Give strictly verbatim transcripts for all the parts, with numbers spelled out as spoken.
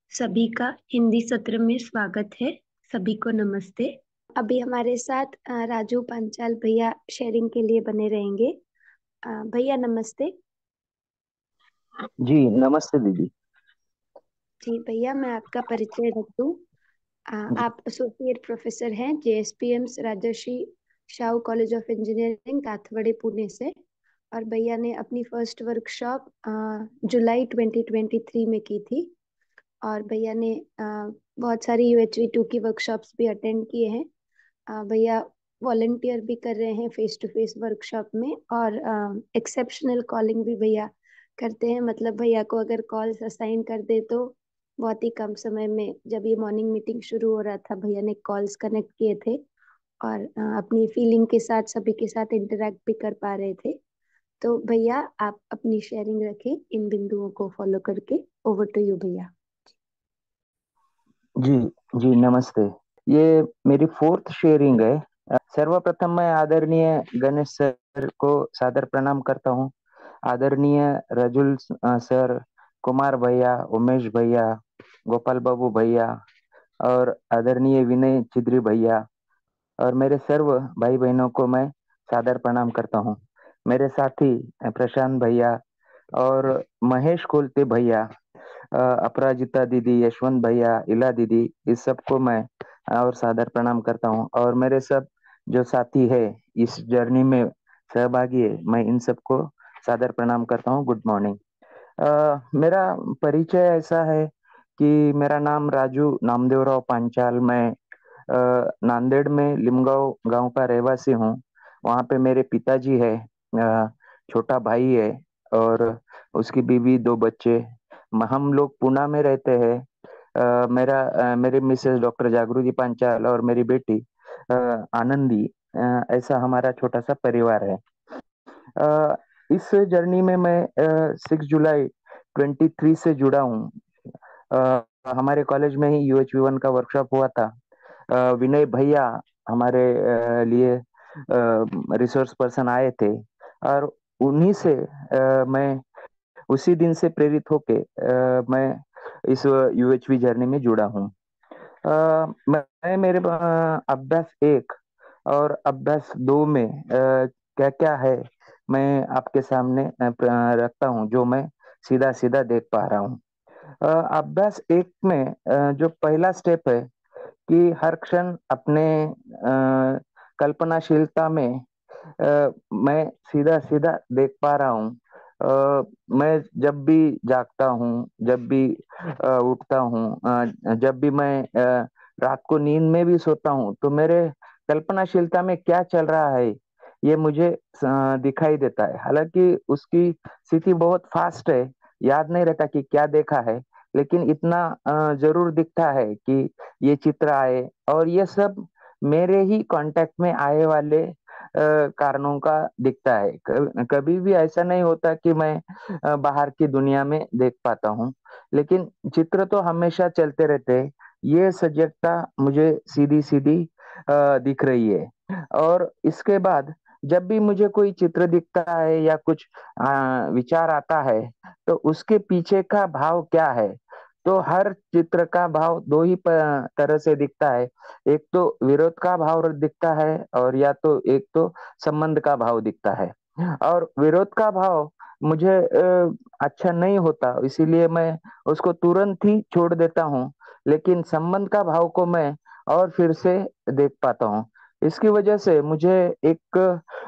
सभी का हिंदी सत्र में स्वागत है। सभी को नमस्ते। अभी हमारे साथ अ, राजू पांचाल भैया शेयरिंग के लिए बने रहेंगे। अ, भैया नमस्ते। जी नमस्ते दीदी। जी भैया, मैं आपका परिचय रख दूं। अ, जी आप एसोसिएट प्रोफेसर हैं JSPM's Rajarshi Shahu college of engineering Kathwade Pune से। और भैया ने अपनी फर्स्ट वर्कशॉप जुलाई ट्वेंटी ट्वेंटी थ्री में की थी। और भैया ने अ, बहुत सारी यूएचवी टू की वर्कशॉप्स भी अटेंड किए हैं। अ, भैया वॉलेंटियर भी कर रहे हैं फेस टू फेस वर्कशॉप में। और एक्सेप्शनल कॉलिंग भी भैया करते हैं। मतलब भैया को अगर कॉल्स असाइन कर दे तो बहुत ही कम समय में, जब ये मॉर्निंग मीटिंग शुरू हो रहा था, भैया ने कॉल्स कनेक्ट किए थे और अ, अपनी फीलिंग के साथ सभी के साथ इंटरेक्ट भी कर पा रहे थे। तो भैया आप अपनी शेयरिंग रखें इन बिंदुओं को फॉलो करके। ओवर टू यू भैया। जी जी नमस्ते। ये मेरी फोर्थ शेयरिंग है। अ, सर्वप्रथम मैं आदरणीय गणेश सर को सादर प्रणाम करता हूँ। आदरणीय रजुल अ, सर, कुमार भैया, उमेश भैया, गोपाल बाबू भैया और आदरणीय विनय चिद्री भैया और मेरे सर्व भाई बहनों को मैं सादर प्रणाम करता हूँ। मेरे साथी अ, प्रशांत भैया और महेश कोलते भैया, अ, अपराजिता दीदी, यशवंत भैया, इला दीदी, इस सबको मैं अ, और सादर प्रणाम करता हूँ। और मेरे सब जो साथी है इस जर्नी में सहभागी है, मैं इन सबको सादर प्रणाम करता हूँ। Good morning. मेरा परिचय ऐसा है कि मेरा नाम राजू नामदेवराव पांचाल। मैं अ, नांदेड़ में लिमगांव गांव का रहवासी हूँ। वहाँ पे मेरे पिताजी है, अ, छोटा भाई है और उसकी बीवी, दो बच्चे। म- हम लोग पुणे में रहते हैं। अ, मेरा अ, मेरे मिसेस डॉक्टर जागृति पांचाल और मेरी बेटी अ, आनंदी। अ, ऐसा हमारा छोटा सा परिवार है। अ, इस जर्नी में मैं सिक्स जुलाई ट्वेंटी थ्री से जुड़ा हूँ। अ, हमारे कॉलेज में ही यूएचवी वन का वर्कशॉप हुआ था। अ, विनय भैया हमारे अ, लिए रिसोर्स पर्सन आए थे और उन्हीं से अ, मैं उसी दिन से प्रेरित होके अ, मैं इस यूएचवी जर्नी में जुड़ा हूँ। अ, मैं मेरे अ, अभ्यास एक और अभ्यास दो में क्या क्या है मैं आपके सामने अ, प्र- रखता हूँ, जो मैं सीधा सीधा देख पा रहा हूँ। अ, अभ्यास एक में अ, जो पहला स्टेप है कि हर क्षण अपने अ, कल्पनाशीलता में अ, मैं सीधा सीधा देख पा रहा हूँ। अ, मैं जब भी जागता हूँ, जब भी अ, उठता हूँ, अ, जब भी मैं अ, रात को नींद में भी सोता हूँ, तो मेरे कल्पनाशीलता में क्या चल रहा है ये मुझे अ, दिखाई देता है। हालांकि उसकी स्थिति बहुत फास्ट है, याद नहीं रहता कि क्या देखा है, लेकिन इतना अ, जरूर दिखता है कि ये चित्र आए और ये सब मेरे ही कांटेक्ट में आए वाले अ, कारणों का दिखता है। कभी कभी भी ऐसा नहीं होता कि मैं अ, बाहर की दुनिया में देख पाता हूँ, लेकिन चित्र तो हमेशा चलते रहते हैं। ये सजगता मुझे सीधी सीधी अ, दिख रही है। और इसके बाद जब भी मुझे कोई चित्र दिखता है या कुछ अ, विचार आता है, तो उसके पीछे का भाव क्या है। तो हर चित्र का भाव दो ही प- तरह से दिखता है। एक तो विरोध का भाव दिखता है और या तो एक तो संबंध का भाव दिखता है। और विरोध का भाव मुझे अ, अच्छा नहीं होता, इसीलिए मैं उसको तुरंत ही छोड़ देता हूँ। लेकिन संबंध का भाव को मैं और फिर से देख पाता हूँ। इसकी वजह से मुझे एक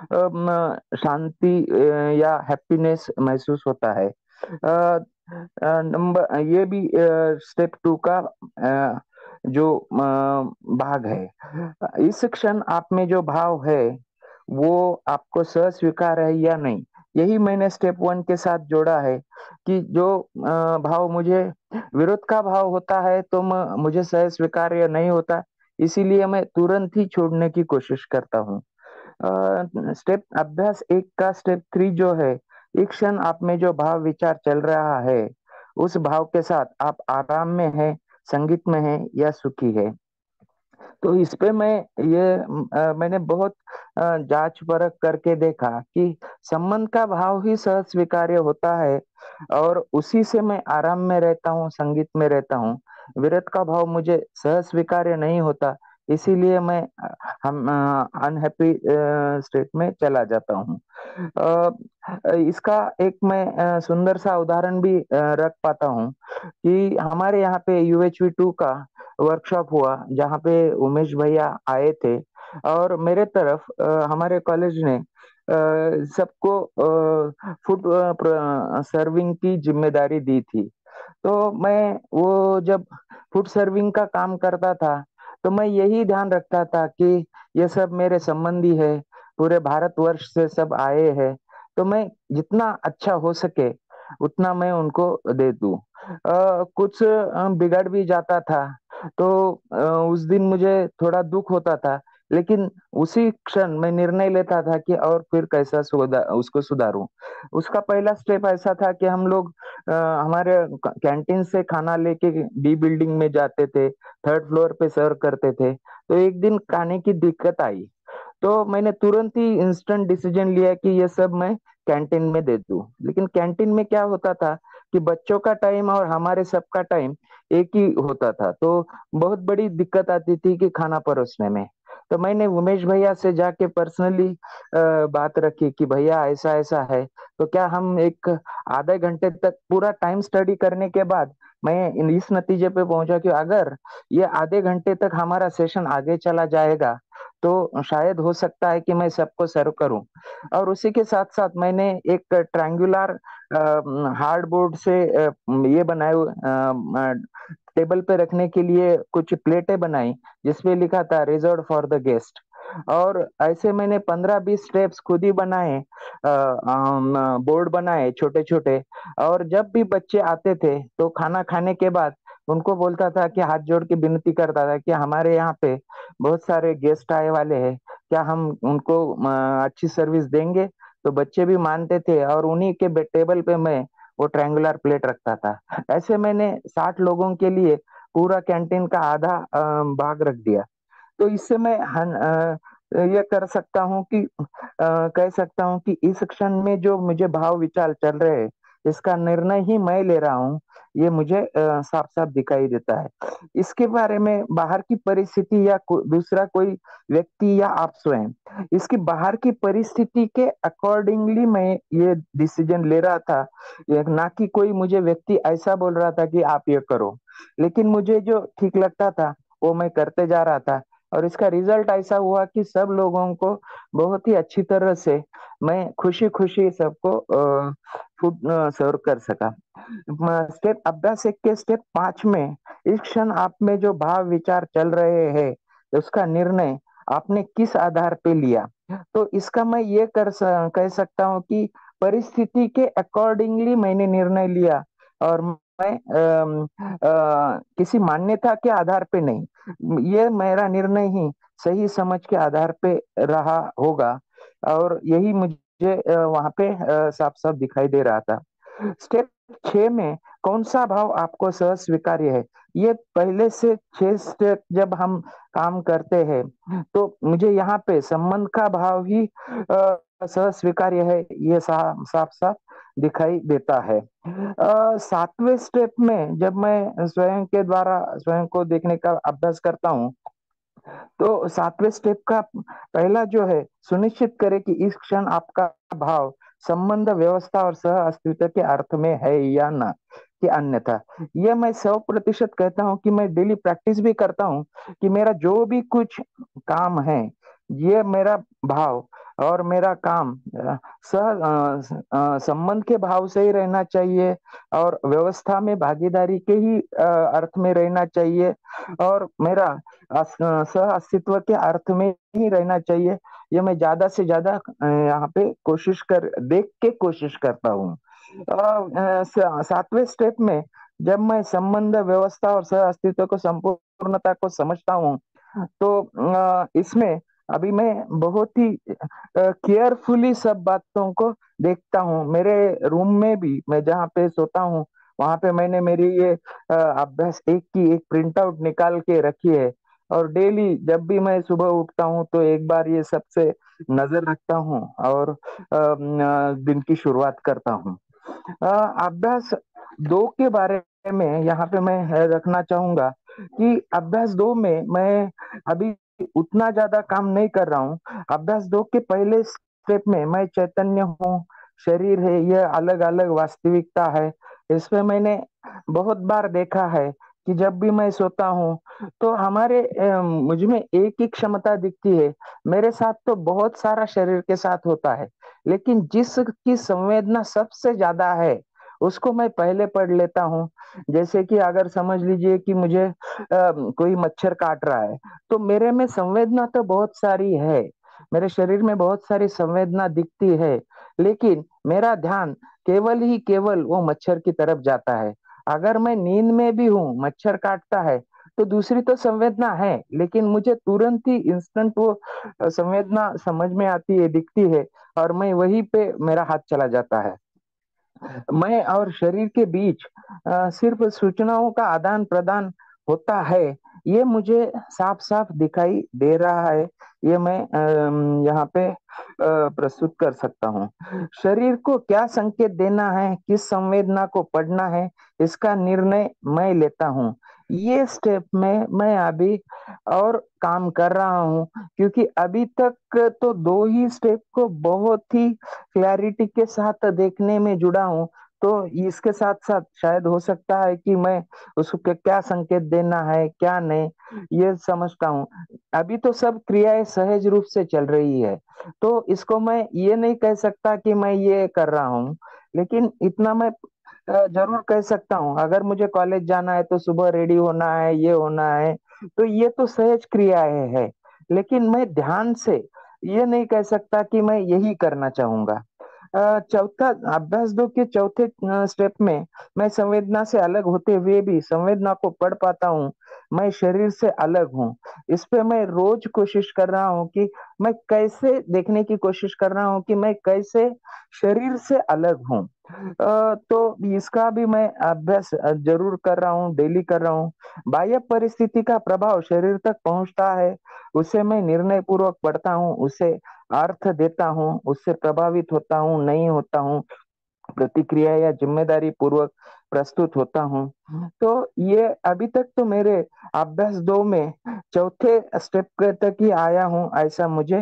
अम, शांति अ, या हैप्पीनेस महसूस होता है। अ, अ, नंबर ये भी स्टेप टू का अ, जो अ, भाग है। इस क्षण आप में जो भाव है वो आपको सह स्वीकार है या नहीं, यही मैंने स्टेप वन के साथ जोड़ा है। कि जो अ, भाव मुझे विरोध का भाव होता है तो म, मुझे सह स्वीकार्य नहीं होता, इसीलिए मैं तुरंत ही छोड़ने की कोशिश करता हूँ। स्टेप अभ्यास एक का स्टेप थ्री जो है, एक क्षण आप में जो भाव विचार चल रहा है उस भाव के साथ आप आराम में है, संगीत में है या सुखी है। तो इस पे मैं ये अ, मैंने बहुत अ, जांच परख करके देखा कि संबंध का भाव ही सह स्वीकार्य होता है, और उसी से मैं आराम में रहता हूँ, संगीत में रहता हूँ। विरत का भाव मुझे सह स्वीकार्य नहीं होता, इसीलिए मैं अ, हम अनहैप्पी स्टेट में चला जाता हूँ। अ, इसका एक मैं अ, सुंदर सा उदाहरण भी अ, रख पाता हूँ कि हमारे यहाँ पे यू एच वी टू का वर्कशॉप हुआ, जहाँ पे उमेश भैया आए थे, और मेरे तरफ अ, हमारे कॉलेज ने अ, सबको फूड सर्विंग की जिम्मेदारी दी थी। तो मैं वो जब फूड सर्विंग का काम करता था, तो मैं यही ध्यान रखता था कि ये सब मेरे संबंधी है, पूरे भारतवर्ष से सब आए हैं, तो मैं जितना अच्छा हो सके उतना मैं उनको दे दूं। अ, कुछ अ, बिगड़ भी जाता था, तो अ, उस दिन मुझे थोड़ा दुख होता था, लेकिन उसी क्षण मैं निर्णय लेता था कि और फिर कैसा सुधा, उसको सुधारूं। उसका पहला स्टेप ऐसा था कि हम लोग अ, हमारे कैंटीन से खाना लेके बी बिल्डिंग में जाते थे, थर्ड फ्लोर पे सर्व करते थे। तो एक दिन खाने की दिक्कत आई, तो मैंने तुरंत ही इंस्टेंट डिसीजन लिया कि ये सब मैं कैंटीन में दे दूं। लेकिन कैंटीन में क्या होता था कि बच्चों का टाइम और हमारे सबका टाइम एक ही होता था, तो बहुत बड़ी दिक्कत आती थी कि खाना परोसने में। तो मैंने उमेश भैया से जाके पर्सनली बात रखी कि भैया ऐसा ऐसा है, तो क्या हम एक आधे घंटे तक पूरा टाइम स्टडी करने के बाद मैं इन- इस नतीजे पे पहुंचा कि अगर ये आधे घंटे तक हमारा सेशन आगे चला जाएगा, तो शायद हो सकता है कि मैं सबको सर्व करूं। और उसी के साथ साथ मैंने एक ट्रायंगुलर हार्ड बोर्ड से अ, ये बनाए टेबल पे रखने के लिए कुछ प्लेटें बनाई, जिसपे लिखा था रिजर्व फॉर द गेस्ट। और ऐसे मैंने पंद्रह बीस स्टेप्स खुद ही बनाए, बोर्ड बनाए छोटे छोटे। और जब भी बच्चे आते थे तो खाना खाने के बाद उनको बोलता था कि हाथ जोड़ के विनती करता था कि हमारे यहाँ पे बहुत सारे गेस्ट आए वाले हैं, क्या हम उनको अ, अच्छी सर्विस देंगे। तो बच्चे भी मानते थे, और उन्हीं के बे- टेबल पे मैं वो ट्रायंगुलर प्लेट रखता था। ऐसे मैंने साठ लोगों के लिए पूरा कैंटीन का आधा अ, भाग रख दिया। तो इससे मैं हन, अ, ये कर सकता हूँ कि अ, कह सकता हूँ कि इस क्षण में जो मुझे भाव विचार चल रहे हैं, इसका निर्णय ही मैं ले रहा हूँ, ये मुझे साफ साफ दिखाई देता है। इसके बारे में बाहर की परिस्थिति या को, दूसरा कोई व्यक्ति या आप स्वयं, इसकी बाहर की परिस्थिति के अकॉर्डिंगली मैं ये डिसीजन ले रहा था। ये ना कि कोई मुझे व्यक्ति ऐसा बोल रहा था कि आप ये करो, लेकिन मुझे जो ठीक लगता था वो मैं करते जा रहा था। और इसका रिजल्ट ऐसा हुआ कि सब लोगों को बहुत ही अच्छी तरह से मैं खुशी खुशी सबको फूड सर्व कर सका। स्टेप अभ्यास एक के स्टेप पांच में, इस क्षण आप में जो भाव विचार चल रहे हैं, उसका निर्णय आपने किस आधार पे लिया। तो इसका मैं ये कर स, कह सकता हूँ कि परिस्थिति के अकॉर्डिंगली मैंने निर्णय लिया, और मैं अम, अ, किसी मान्यता के आधार पे नहीं, ये मेरा निर्णय ही सही समझ के आधार पे रहा होगा। और यही मुझे अ, वहां पे साफ साफ दिखाई दे रहा था। स्टेप छह में कौन सा भाव आपको सह स्वीकार्य है, ये पहले से छह स्टेप जब हम काम करते हैं, तो मुझे यहाँ पे संबंध का भाव ही अ, सह स्वीकार्य है, ये साफ साफ साफ दिखाई देता है। अ, सातवें स्टेप में जब मैं स्वयं के द्वारा स्वयं को देखने का अभ्यास करता हूँ, तो सातवें स्टेप का पहला जो है, सुनिश्चित करें कि इस क्षण आपका भाव संबंध, व्यवस्था और सह अस्तित्व के अर्थ में है या ना, कि अन्यथा। यह मैं सौ प्रतिशत कहता हूँ कि मैं डेली प्रैक्टिस भी करता हूँ कि मेरा जो भी कुछ काम है, ये मेरा भाव और मेरा काम अ, सह अ, अ, संबंध के भाव से ही रहना चाहिए, और व्यवस्था में भागीदारी के ही अ, अर्थ में रहना चाहिए, और मेरा अस- सह अस्तित्व के अर्थ में ही रहना चाहिए। ये मैं ज्यादा से ज्यादा अ, यहाँ पे कोशिश कर देख के कोशिश करता हूँ। अ, अ, स- सातवें स्टेप में जब मैं संबंध, व्यवस्था और सह अस्तित्व को संपूर्णता को समझता हूँ, तो अ, इसमें अभी मैं बहुत ही केयरफुली सब बातों को देखता हूँ। मेरे रूम में भी मैं जहाँ पे सोता हूँ, वहां पे मैंने मेरी ये अ, अभ्यास एक की एक प्रिंट आउट निकाल के रखी है। और डेली जब भी मैं सुबह उठता हूँ तो एक बार ये सबसे नजर रखता हूँ और अ, न, दिन की शुरुआत करता हूँ। अ, अभ्यास दो के बारे में यहाँ पे मैं है रखना चाहूंगा कि अभ्यास दो में मैं अभी उतना ज्यादा काम नहीं कर रहा हूँ। अभ्यास दो के पहले स्टेप में मैं चैतन्य हूँ, शरीर है, यह अलग अलग वास्तविकता है। इसमें मैंने बहुत बार देखा है कि जब भी मैं सोता हूँ तो हमारे अ, मुझ में एक ही क्षमता दिखती है। मेरे साथ तो बहुत सारा शरीर के साथ होता है, लेकिन जिसकी संवेदना सबसे ज्यादा है उसको मैं पहले पढ़ लेता हूँ। जैसे कि अगर समझ लीजिए कि मुझे अ, कोई मच्छर काट रहा है, तो मेरे में संवेदना तो बहुत सारी है, मेरे शरीर में बहुत सारी संवेदना दिखती है, लेकिन मेरा ध्यान केवल ही केवल वो मच्छर की तरफ जाता है। अगर मैं नींद में भी हूँ, मच्छर काटता है, तो दूसरी तो संवेदना है, लेकिन मुझे तुरंत ही इंस्टेंट वो अ, संवेदना समझ में आती है, दिखती है, और मैं वहीं पे मेरा हाथ चला जाता है। मैं और शरीर के बीच अ, सिर्फ सूचनाओं का आदान प्रदान होता है, ये मुझे साफ साफ दिखाई दे रहा है। ये मैं अम, यहाँ पे अ, प्रस्तुत कर सकता हूँ। शरीर को क्या संकेत देना है, किस संवेदना को पढ़ना है, इसका निर्णय मैं लेता हूँ। ये स्टेप में मैं अभी और काम कर रहा हूँ, क्योंकि अभी तक तो दो ही स्टेप को बहुत ही क्लैरिटी के साथ देखने में जुड़ा हूँ। तो इसके साथ साथ शायद हो सकता है कि मैं उसको क्या क्या संकेत देना है, क्या नहीं, ये समझता हूँ। अभी तो सब क्रियाएं सहज रूप से चल रही है, तो इसको मैं ये नहीं कह सकता कि मैं ये कर रहा हूँ, लेकिन इतना मैं अ, जरूर कह सकता हूँ, अगर मुझे कॉलेज जाना है तो सुबह रेडी होना है, ये होना है, तो ये तो सहज क्रियाएं है। लेकिन मैं ध्यान से ये नहीं कह सकता कि मैं यही करना चाहूंगा। अ, चौथा अभ्यास दो के चौथे स्टेप में मैं संवेदना से अलग होते हुए भी संवेदना को पढ़ पाता हूँ। मैं शरीर से अलग हूँ। इस पे मैं रोज कोशिश कर रहा हूँ कि मैं कैसे देखने की कोशिश कर रहा हूँ कि मैं कैसे शरीर से अलग हूँ। अ, तो इसका भी मैं अभ्यास अ, जरूर कर रहा हूँ, डेली कर रहा हूँ। बाह्य परिस्थिति का प्रभाव शरीर तक पहुंचता है, उसे मैं निर्णय पूर्वक पढ़ता हूँ, उसे अर्थ देता हूँ, उससे प्रभावित होता हूँ, नहीं होता हूँ, प्रतिक्रिया या जिम्मेदारी पूर्वक प्रस्तुत होता हूँ। तो ये अभी तक तो मेरे अभ्यास दो में चौथे स्टेप तक ही आया हूँ, ऐसा मुझे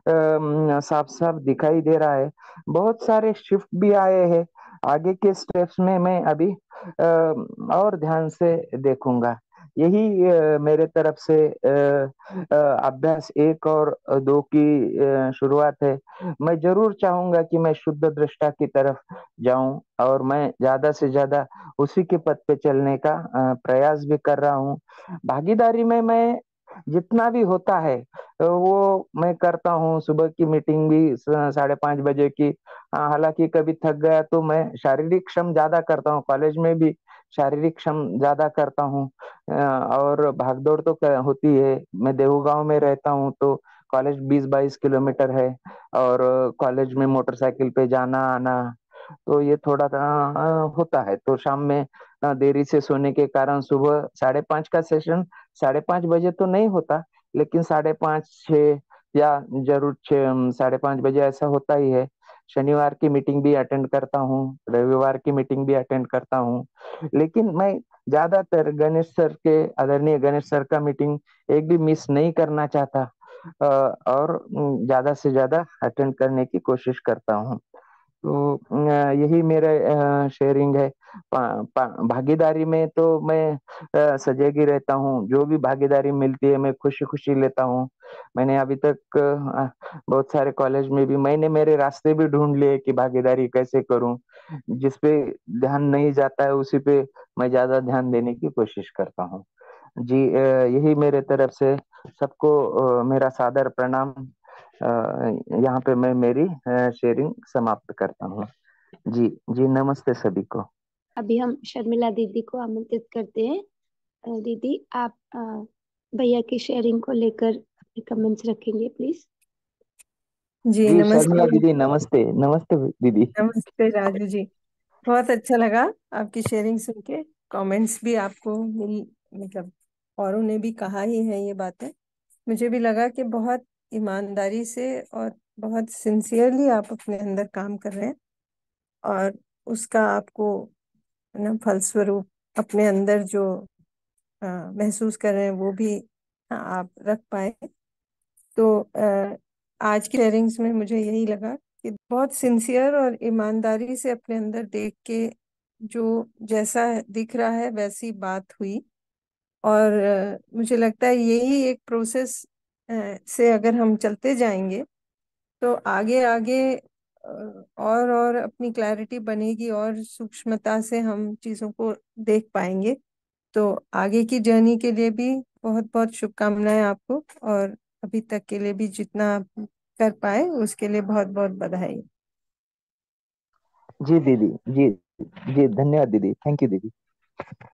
साफ साफ दिखाई दे रहा है। बहुत सारे शिफ्ट भी आए हैं। आगे के स्टेप्स में मैं अभी अ, और ध्यान से देखूंगा। यही अ, मेरे तरफ से अ, अ, अभ्यास एक और दो की अ, शुरुआत है। मैं जरूर चाहूंगा कि मैं शुद्ध दृष्टा की तरफ जाऊं, और मैं ज्यादा से ज्यादा उसी के पथ पे चलने का अ, प्रयास भी कर रहा हूँ। भागीदारी में मैं जितना भी होता है अ, वो मैं करता हूँ। सुबह की मीटिंग भी स- साढ़े पाँच बजे की। अ, हालांकि कभी थक गया तो मैं शारीरिक श्रम ज्यादा करता हूँ, कॉलेज में भी शारीरिक श्रम ज्यादा करता हूँ। अ, और भागदौड़ तो क- होती है। मैं देहू गांव में रहता हूँ, तो कॉलेज बीस बाईस किलोमीटर है, और कॉलेज में मोटरसाइकिल पे जाना आना, तो ये थोड़ा अ, होता है। तो शाम में अ, देरी से सोने के कारण सुबह साढ़े पाँच का सेशन साढ़े पाँच बजे तो नहीं होता, लेकिन साढ़े पाँच छः या जरूर छः अम, साढ़े पाँच बजे ऐसा होता ही है। शनिवार की मीटिंग भी अटेंड करता हूँ, रविवार की मीटिंग भी अटेंड करता हूँ, लेकिन मैं ज्यादातर गणेश सर के, आदरणीय गणेश सर का मीटिंग एक भी मिस नहीं करना चाहता, अ, और अम, ज्यादा से ज्यादा अटेंड करने की कोशिश करता हूँ। तो अ, यही मेरा शेयरिंग है। पा, पा, भागीदारी में तो मैं अ, सजग ही रहता हूँ। जो भी भागीदारी मिलती है मैं खुशी खुशी लेता हूँ। मैंने अभी तक अ, बहुत सारे कॉलेज में भी मैंने मेरे रास्ते भी ढूंढ लिए कि भागीदारी कैसे करूँ। जिस पे ध्यान नहीं जाता है उसी पे मैं ज्यादा ध्यान देने की कोशिश करता हूँ। जी, अ, यही मेरे तरफ से सबको अ, मेरा सादर प्रणाम। अ, यहाँ पे मैं मेरी शेयरिंग समाप्त करता हूँ। जी। जी नमस्ते सभी को। अभी हम शर्मिला दीदी को आमंत्रित करते हैं। अ, दीदी आप अ, भैया की शेयरिंग को लेकर अपने कमेंट्स रखेंगे प्लीज। जी जी शर्मिला नमस्ते। दीदी, नमस्ते नमस्ते दीदी। नमस्ते राजू जी। बहुत अच्छा लगा आपकी शेयरिंग सुन के। कमेंट्स भी आपको मिल मतलब औरों ने भी कहा ही है ये बातें। मुझे भी लगा कि बहुत ईमानदारी से और बहुत सिंसियरली आप अपने अंदर काम कर रहे हैं, और उसका आपको ना फलस्वरूप अपने अंदर जो अ, महसूस कर रहे हैं वो भी अ, आप रख पाए। तो अ, आज की शेयरिंग्स में मुझे यही लगा कि बहुत सिंसियर और ईमानदारी से अपने अंदर देख के जो जैसा दिख रहा है वैसी बात हुई। और अ, मुझे लगता है यही एक प्रोसेस से अगर हम चलते जाएंगे तो आगे आगे अ, और और अपनी क्लैरिटी बनेगी और सूक्ष्मता से हम चीज़ों को देख पाएंगे। तो आगे की जर्नी के लिए भी बहुत बहुत शुभकामनाएं आपको, और अभी तक के लिए भी जितना आप कर पाए उसके लिए बहुत बहुत बधाई। जी दीदी, जी जी, धन्यवाद दीदी, थैंक यू दीदी।